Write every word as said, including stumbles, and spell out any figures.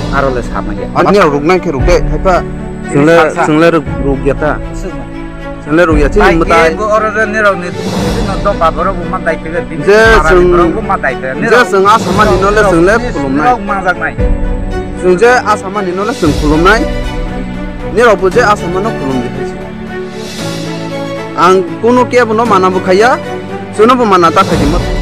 आरोले सामाया Ani ruk nang ke ruk de haipa संले संले रुक गया था संले रुक गया थी मताई को और ने रो ने न तो पाबरो को मताई पे जे संग को मताई पे जे संग आसामा निनोले संले खुलुमनाय मा जागनाय जों जे आसामा निनोले जों खुलुमनाय निरावबो जे आसामा न खुलुमदिसै आं कोनो केबनो मानाबो खाया जोंनोबो माना ता थाखिमत